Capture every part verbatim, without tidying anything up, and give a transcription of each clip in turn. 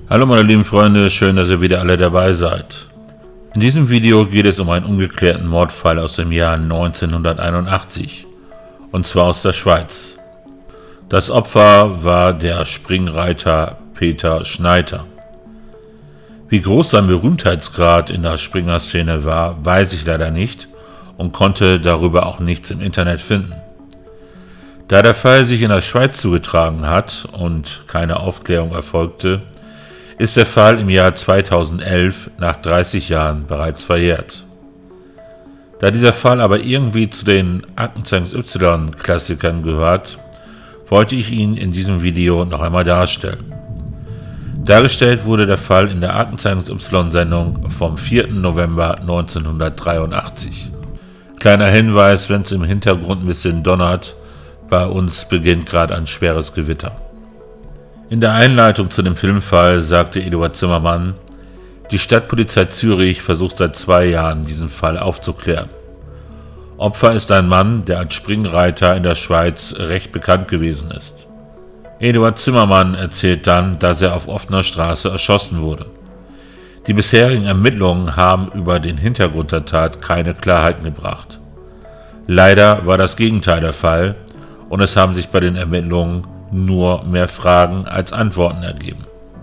Hallo meine lieben Freunde, schön, dass ihr wieder alle dabei seid. In diesem Video geht es um einen ungeklärten Mordfall aus dem Jahr neunzehnhunderteinundachtzig, und zwar aus der Schweiz. Das Opfer war der Springreiter Peter Schneider. Wie groß sein Berühmtheitsgrad in der Springerszene war, weiß ich leider nicht und konnte darüber auch nichts im Internet finden. Da der Fall sich in der Schweiz zugetragen hat und keine Aufklärung erfolgte, ist der Fall im Jahr zweitausendelf nach dreißig Jahren bereits verjährt. Da dieser Fall aber irgendwie zu den Aktenzeichen X Y-Klassikern gehört, wollte ich ihn in diesem Video noch einmal darstellen. Dargestellt wurde der Fall in der Aktenzeichen X Y-Sendung vom vierten November neunzehnhundertdreiundachtzig. Kleiner Hinweis, wenn es im Hintergrund ein bisschen donnert, bei uns beginnt gerade ein schweres Gewitter. In der Einleitung zu dem Filmfall sagte Eduard Zimmermann, die Stadtpolizei Zürich versucht seit zwei Jahren, diesen Fall aufzuklären. Opfer ist ein Mann, der als Springreiter in der Schweiz recht bekannt gewesen ist. Eduard Zimmermann erzählt dann, dass er auf offener Straße erschossen wurde. Die bisherigen Ermittlungen haben über den Hintergrund der Tat keine Klarheiten gebracht. Leider war das Gegenteil der Fall und es haben sich bei den Ermittlungen nur mehr Fragen als Antworten ergeben.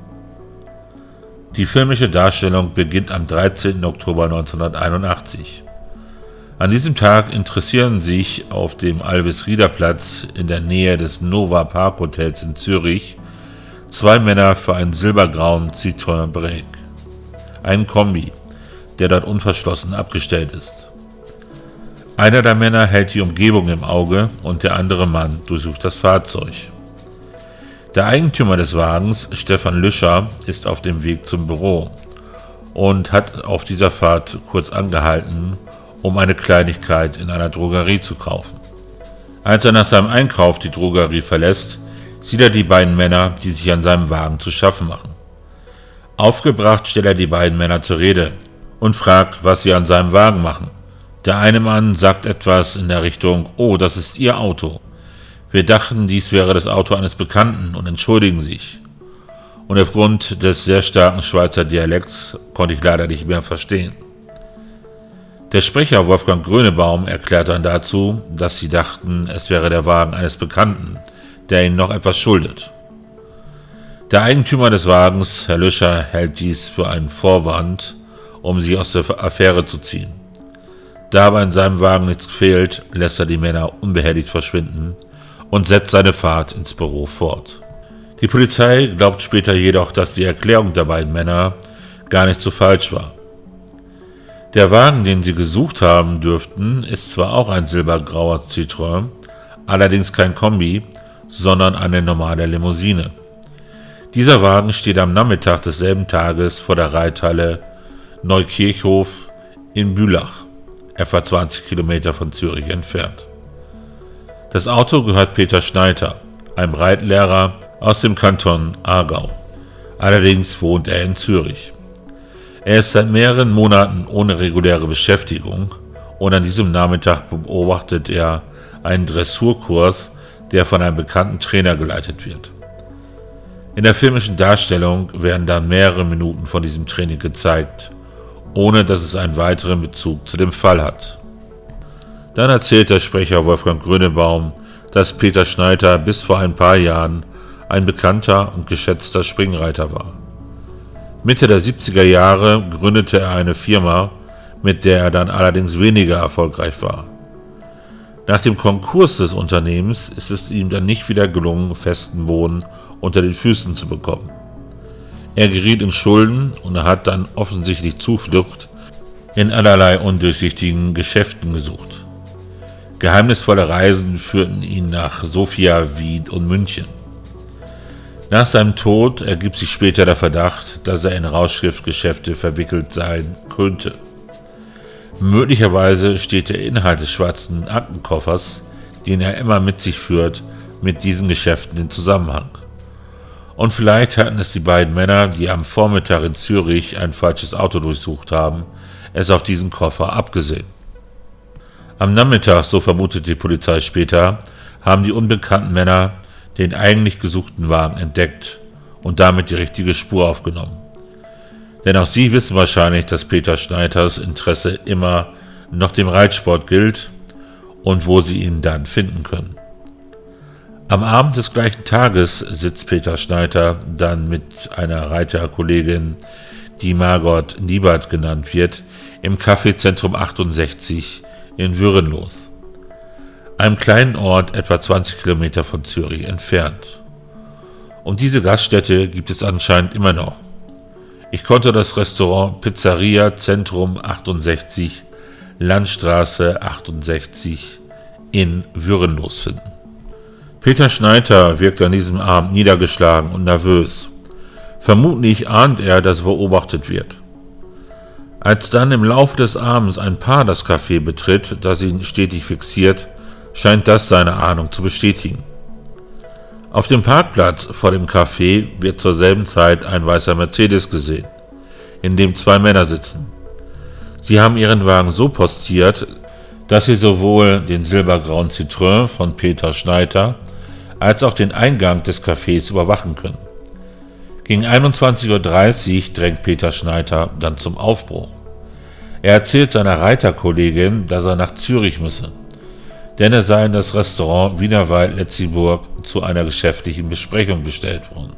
Die filmische Darstellung beginnt am dreizehnten Oktober neunzehnhunderteinundachtzig. An diesem Tag interessieren sich auf dem Alvis-Rieder-Platz in der Nähe des Nova Park Hotels in Zürich zwei Männer für einen silbergrauen Citroën Break, einen Kombi, der dort unverschlossen abgestellt ist. Einer der Männer hält die Umgebung im Auge und der andere Mann durchsucht das Fahrzeug. Der Eigentümer des Wagens, Stefan Lüscher, ist auf dem Weg zum Büro und hat auf dieser Fahrt kurz angehalten, um eine Kleinigkeit in einer Drogerie zu kaufen. Als er nach seinem Einkauf die Drogerie verlässt, sieht er die beiden Männer, die sich an seinem Wagen zu schaffen machen. Aufgebracht stellt er die beiden Männer zur Rede und fragt, was sie an seinem Wagen machen. Der eine Mann sagt etwas in der Richtung, oh, das ist Ihr Auto. Wir dachten, dies wäre das Auto eines Bekannten und entschuldigen sich. Und aufgrund des sehr starken Schweizer Dialekts konnte ich leider nicht mehr verstehen. Der Sprecher Wolfgang Grönebaum erklärt dann dazu, dass sie dachten, es wäre der Wagen eines Bekannten, der ihnen noch etwas schuldet. Der Eigentümer des Wagens, Herr Lüscher, hält dies für einen Vorwand, um sie aus der Affäre zu ziehen. Da aber in seinem Wagen nichts fehlt, lässt er die Männer unbehelligt verschwinden und setzt seine Fahrt ins Büro fort. Die Polizei glaubt später jedoch, dass die Erklärung der beiden Männer gar nicht so falsch war. Der Wagen, den sie gesucht haben dürften, ist zwar auch ein silbergrauer Citroën, allerdings kein Kombi, sondern eine normale Limousine. Dieser Wagen steht am Nachmittag desselben Tages vor der Reithalle Neukirchhof in Bülach, etwa zwanzig Kilometer von Zürich entfernt. Das Auto gehört Peter Schneider, einem Reitlehrer aus dem Kanton Aargau. Allerdings wohnt er in Zürich. Er ist seit mehreren Monaten ohne reguläre Beschäftigung und an diesem Nachmittag beobachtet er einen Dressurkurs, der von einem bekannten Trainer geleitet wird. In der filmischen Darstellung werden dann mehrere Minuten von diesem Training gezeigt, ohne dass es einen weiteren Bezug zu dem Fall hat. Dann erzählt der Sprecher Wolfgang Grönebaum, dass Peter Schneider bis vor ein paar Jahren ein bekannter und geschätzter Springreiter war. Mitte der siebziger Jahre gründete er eine Firma, mit der er dann allerdings weniger erfolgreich war. Nach dem Konkurs des Unternehmens ist es ihm dann nicht wieder gelungen, festen Boden unter den Füßen zu bekommen. Er geriet in Schulden und er hat dann offensichtlich Zuflucht in allerlei undurchsichtigen Geschäften gesucht. Geheimnisvolle Reisen führten ihn nach Sofia, Wien und München. Nach seinem Tod ergibt sich später der Verdacht, dass er in Rauschgiftgeschäfte verwickelt sein könnte. Möglicherweise steht der Inhalt des schwarzen Aktenkoffers, den er immer mit sich führt, mit diesen Geschäften in Zusammenhang. Und vielleicht hatten es die beiden Männer, die am Vormittag in Zürich ein falsches Auto durchsucht haben, es auf diesen Koffer abgesehen. Am Nachmittag, so vermutet die Polizei später, haben die unbekannten Männer den eigentlich gesuchten Wagen entdeckt und damit die richtige Spur aufgenommen. Denn auch Sie wissen wahrscheinlich, dass Peter Schneiters Interesse immer noch dem Reitsport gilt und wo Sie ihn dann finden können. Am Abend des gleichen Tages sitzt Peter Schneider dann mit einer Reiterkollegin, die Margot Niebert genannt wird, im Café Zentrum achtundsechzig in Würenlos, einem kleinen Ort etwa zwanzig Kilometer von Zürich entfernt. Und diese Gaststätte gibt es anscheinend immer noch. Ich konnte das Restaurant Pizzeria Zentrum achtundsechzig, Landstraße achtundsechzig in Würenlos finden. Peter Schneider wirkt an diesem Abend niedergeschlagen und nervös. Vermutlich ahnt er, dass er beobachtet wird. Als dann im Laufe des Abends ein Paar das Café betritt, das ihn stetig fixiert, scheint das seine Ahnung zu bestätigen. Auf dem Parkplatz vor dem Café wird zur selben Zeit ein weißer Mercedes gesehen, in dem zwei Männer sitzen. Sie haben ihren Wagen so postiert, dass sie sowohl den silbergrauen Citroën von Peter Schneider als auch den Eingang des Cafés überwachen können. Gegen einundzwanzig Uhr dreißig drängt Peter Schneider dann zum Aufbruch. Er erzählt seiner Reiterkollegin, dass er nach Zürich müsse, denn er sei in das Restaurant Wienerwald-Letziburg zu einer geschäftlichen Besprechung bestellt worden.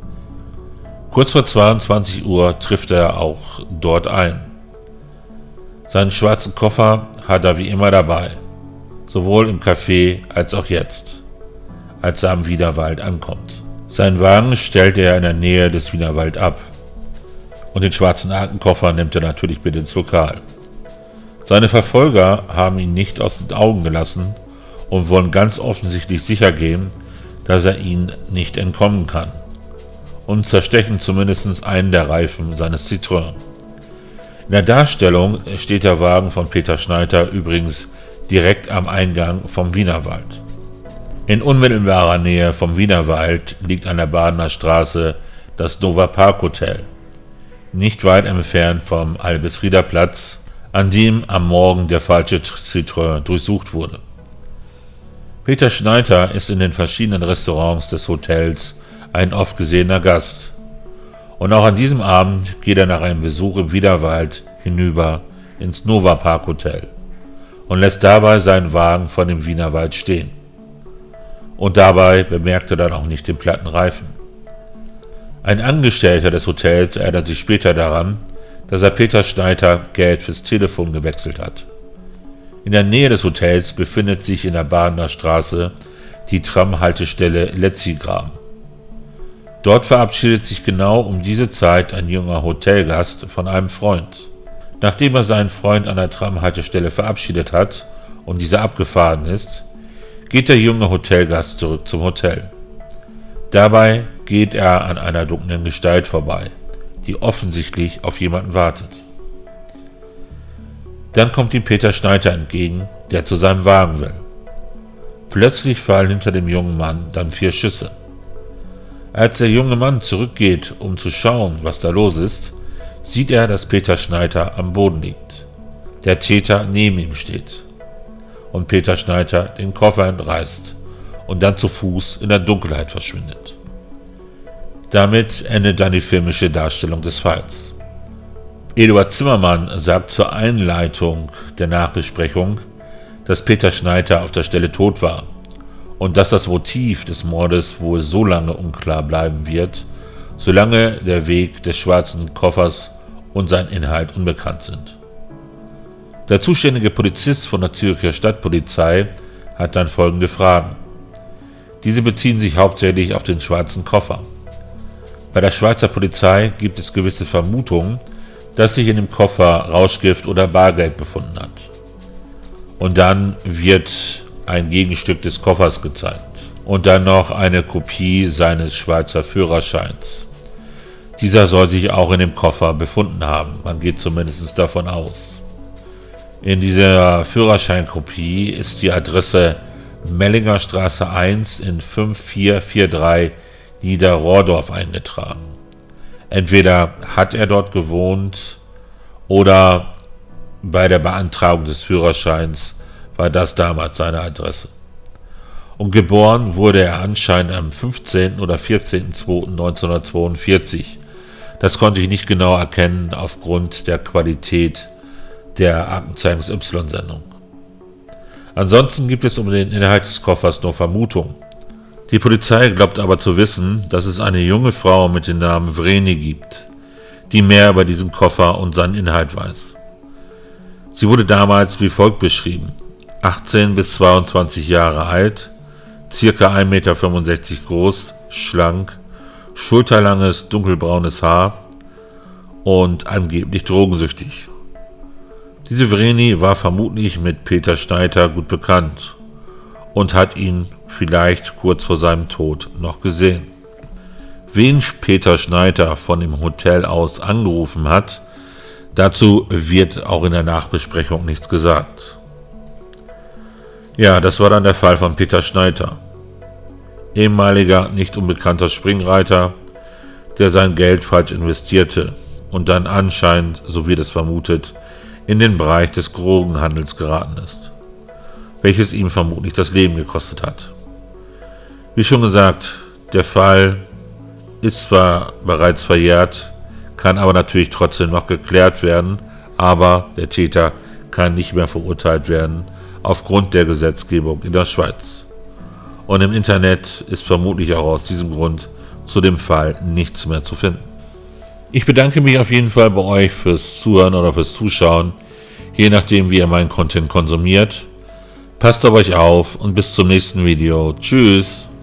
Kurz vor zweiundzwanzig Uhr trifft er auch dort ein. Seinen schwarzen Koffer hat er wie immer dabei, sowohl im Café als auch jetzt, als er am Wienerwald ankommt. Seinen Wagen stellt er in der Nähe des Wienerwald ab und den schwarzen Aktenkoffer nimmt er natürlich mit ins Lokal. Seine Verfolger haben ihn nicht aus den Augen gelassen und wollen ganz offensichtlich sicher gehen, dass er ihnen nicht entkommen kann, und zerstechen zumindest einen der Reifen seines Citroën. In der Darstellung steht der Wagen von Peter Schneider übrigens direkt am Eingang vom Wienerwald. In unmittelbarer Nähe vom Wienerwald liegt an der Badener Straße das Nova Park Hotel, nicht weit entfernt vom Albisrieder Platz, an dem am Morgen der falsche Citroën durchsucht wurde. Peter Schneider ist in den verschiedenen Restaurants des Hotels ein oft gesehener Gast. Und auch an diesem Abend geht er nach einem Besuch im Wienerwald hinüber ins Nova Park Hotel und lässt dabei seinen Wagen vor dem Wienerwald stehen. Und dabei bemerkt er dann auch nicht den platten Reifen. Ein Angestellter des Hotels erinnert sich später daran, dass er Peter Schneider Geld fürs Telefon gewechselt hat. In der Nähe des Hotels befindet sich in der Badener Straße die Tramhaltestelle Letzigraben. Dort verabschiedet sich genau um diese Zeit ein junger Hotelgast von einem Freund. Nachdem er seinen Freund an der Tramhaltestelle verabschiedet hat und dieser abgefahren ist, geht der junge Hotelgast zurück zum Hotel. Dabei geht er an einer dunklen Gestalt vorbei, die offensichtlich auf jemanden wartet. Dann kommt ihm Peter Schneider entgegen, der zu seinem Wagen will. Plötzlich fallen hinter dem jungen Mann dann vier Schüsse. Als der junge Mann zurückgeht, um zu schauen, was da los ist, sieht er, dass Peter Schneider am Boden liegt, der Täter neben ihm steht und Peter Schneider den Koffer entreißt und dann zu Fuß in der Dunkelheit verschwindet. Damit endet dann die filmische Darstellung des Falls. Eduard Zimmermann sagt zur Einleitung der Nachbesprechung, dass Peter Schneider auf der Stelle tot war und dass das Motiv des Mordes wohl so lange unklar bleiben wird, solange der Weg des schwarzen Koffers und sein Inhalt unbekannt sind. Der zuständige Polizist von der Zürcher Stadtpolizei hat dann folgende Fragen. Diese beziehen sich hauptsächlich auf den schwarzen Koffer. Bei der Schweizer Polizei gibt es gewisse Vermutungen, dass sich in dem Koffer Rauschgift oder Bargeld befunden hat. Und dann wird ein Gegenstück des Koffers gezeigt und dann noch eine Kopie seines Schweizer Führerscheins. Dieser soll sich auch in dem Koffer befunden haben, man geht zumindest davon aus. In dieser Führerscheinkopie ist die Adresse Mellinger Straße eins in fünf vier vier drei Niederrohrdorf eingetragen. Entweder hat er dort gewohnt oder bei der Beantragung des Führerscheins war das damals seine Adresse. und geboren wurde er anscheinend am fünfzehnten oder vierzehnten zweiten neunzehnhundertzweiundvierzig. Das konnte ich nicht genau erkennen aufgrund der Qualität der Aktenzeichen Y-Sendung. Ansonsten gibt es um den Inhalt des Koffers nur Vermutungen. Die Polizei glaubt aber zu wissen, dass es eine junge Frau mit dem Namen Vreni gibt, die mehr über diesen Koffer und seinen Inhalt weiß. Sie wurde damals wie folgt beschrieben: achtzehn bis zweiundzwanzig Jahre alt, circa ein Meter fünfundsechzig groß, schlank, schulterlanges dunkelbraunes Haar und angeblich drogensüchtig. Diese Vreni war vermutlich mit Peter Schneider gut bekannt und hat ihn vielleicht kurz vor seinem Tod noch gesehen. Wen Peter Schneider von dem Hotel aus angerufen hat, dazu wird auch in der Nachbesprechung nichts gesagt. Ja, das war dann der Fall von Peter Schneider, ehemaliger nicht unbekannter Springreiter, der sein Geld falsch investierte und dann anscheinend, so wird es vermutet, in den Bereich des Drogenhandels geraten ist, welches ihm vermutlich das Leben gekostet hat. Wie schon gesagt, der Fall ist zwar bereits verjährt, kann aber natürlich trotzdem noch geklärt werden, aber der Täter kann nicht mehr verurteilt werden aufgrund der Gesetzgebung in der Schweiz. Und im Internet ist vermutlich auch aus diesem Grund zu dem Fall nichts mehr zu finden. Ich bedanke mich auf jeden Fall bei euch fürs Zuhören oder fürs Zuschauen, je nachdem wie ihr meinen Content konsumiert. Passt auf euch auf und bis zum nächsten Video. Tschüss!